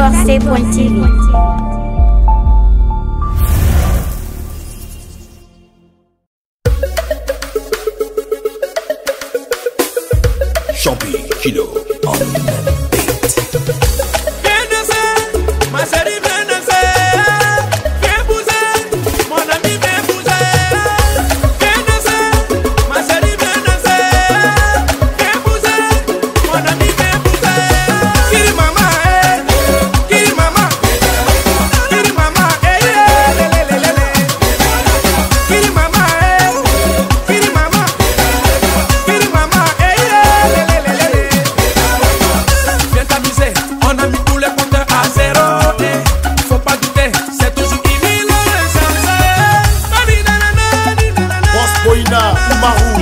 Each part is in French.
Blackboxé.tv. Champi Kilo on beat. Viens danser, ma chérie, viens danser. Viens bouger, mon ami, viens bouger. Viens danser, ma chérie, viens danser. Viens bouger, mon ami, viens bouger. Kiri mama, kiri mama, kiri mama, le le le le le. Kiri mama, kiri mama, kiri mama, le le le le le. Viens t'amuser, on a mis tous les compteurs à zéro. Faut pas douter, c'est toujours Emile le chanceux. Boss Boyna, Marou.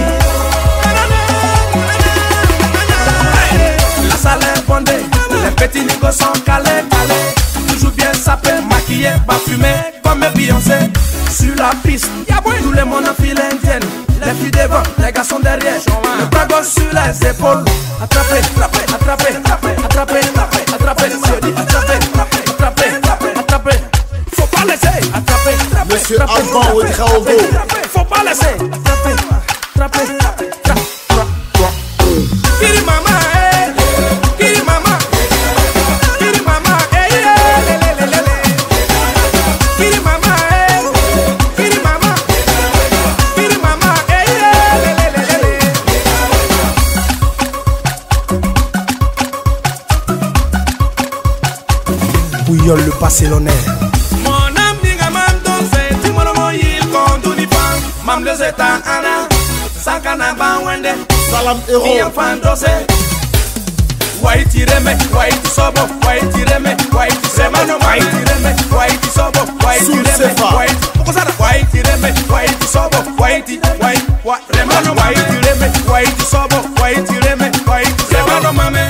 La salle est bondée, les petits négos sont calés. Toujours bien sapé, maquillé, parfumé comme Beyoncé. Sur la piste, tout le monde enfile indienne. Les filles devant, les garçons derrière. Le bras gauche sur les épaules. Attrapez, attrapez, attrapez, attrapez, attrapez, attrapez. Faut pas laisser, attrapez. Monsieur Alban Ouedraogo. Faut pas laisser, attrapez. Kiri mama, kiri mama, kiri mama, le le le le. Kiri mama, kiri mama, kiri mama, le le le le. Bouillon le Barcelonais. Mon ami gamando se timoro moyil konduni pan mam le zeta ana sakana ba wende Salam mi Hero. enfant dose waiti reme waiti sobo waiti reme waiti semano waiti reme waiti sobo waiti Sul reme Sefa. waiti okosana waiti reme waiti sobo waiti remano waiti reme waiti sobo waiti reme waiti semano mame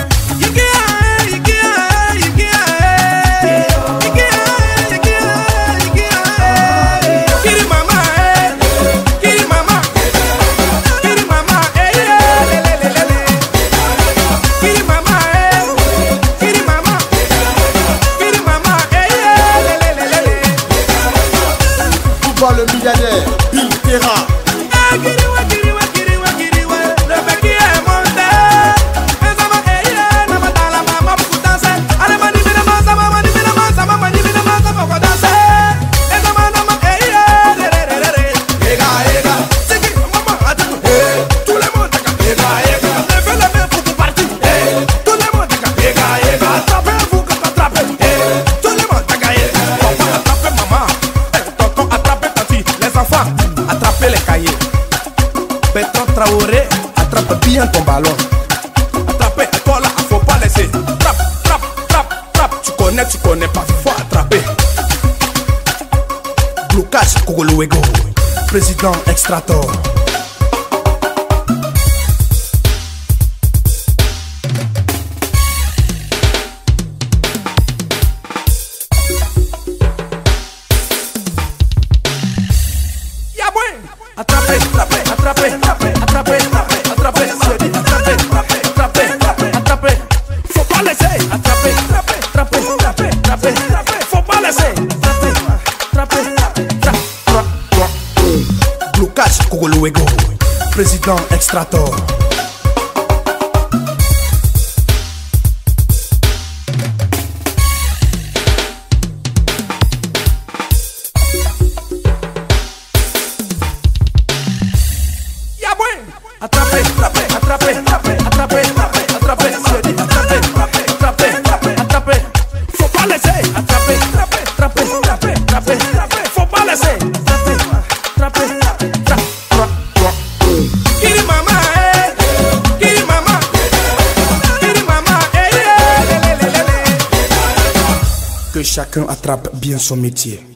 Kiri mama, kiri mama, kiri mama, le le le le le. Kiri mama, kiri mama, kiri mama, le le le le le. Touba le milliardaire. Bill Terra. Kiriwa, le mec qui est monté. Ezama, na matala mama pour danser. Allez, mani mina sama, mani mina sama pour danser. Ezama nama, re re re re. Ega, sigi mama attends. Tout le monde ega. Levez les mains pour partir. Tout le monde ega. Attrapez-vous quand attrapez. Tout le monde ega. Papa attrapez maman. Tonton attrapez tati. Les enfants attrapez les cahiers. Petro Traoré, attrape bien ton ballon. Attrapez, toi là, faut pas laisser. Trappe. Tu connais pas, faut attraper. Blocage Kogoluego. Président Extrator. Y'a bon. Attrapez. Faut pas laisser. Attrapez. Faut pas laisser. Blocage Kogoluego. Président Extrator. Y'a bon. Attrapez. Faut pas laisser. Attrapez. Faut pas laisser. Kiri mama, kiri mama, le le le le. Que chacun attrape bien son métier.